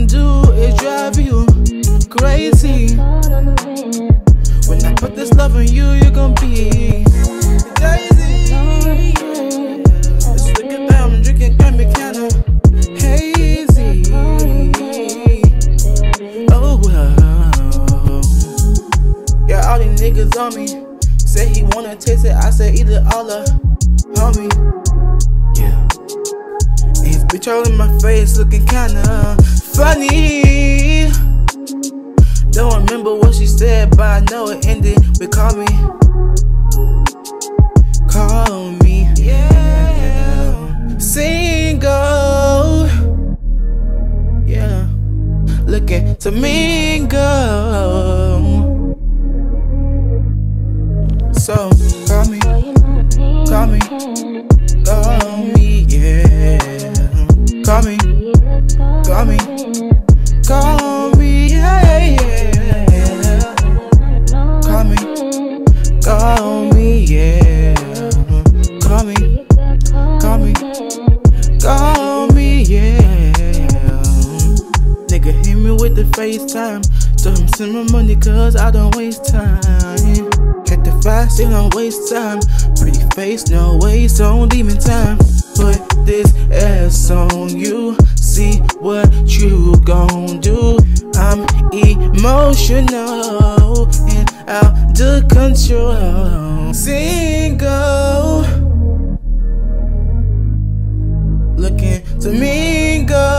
gon' do is drive you crazy. When I put this love on you, you're gon' be daisy. Just look at that, I'm drinking, got me kinda hazy. Oh well. Yeah, all these niggas on me. Say he wanna taste it, I say eat it all up, homie. Yeah. And his bitch all in my face, looking kinda funny. Don't remember what she said, but I know it ended with call me. Call me, yeah. Single, yeah. Looking to mingle. So, call me, call me, call me, yeah. Call me, call me, call me, yeah, yeah. Call me, yeah. Call me, call me, call me, yeah. Nigga hit me with the FaceTime. Told him send my money cause I don't waste time. Hit the fast, still don't waste time. Pretty face, no waste on demon time. Put this ass on you, see what you gon' do. I'm emotional and out of control. Single, looking to mingle.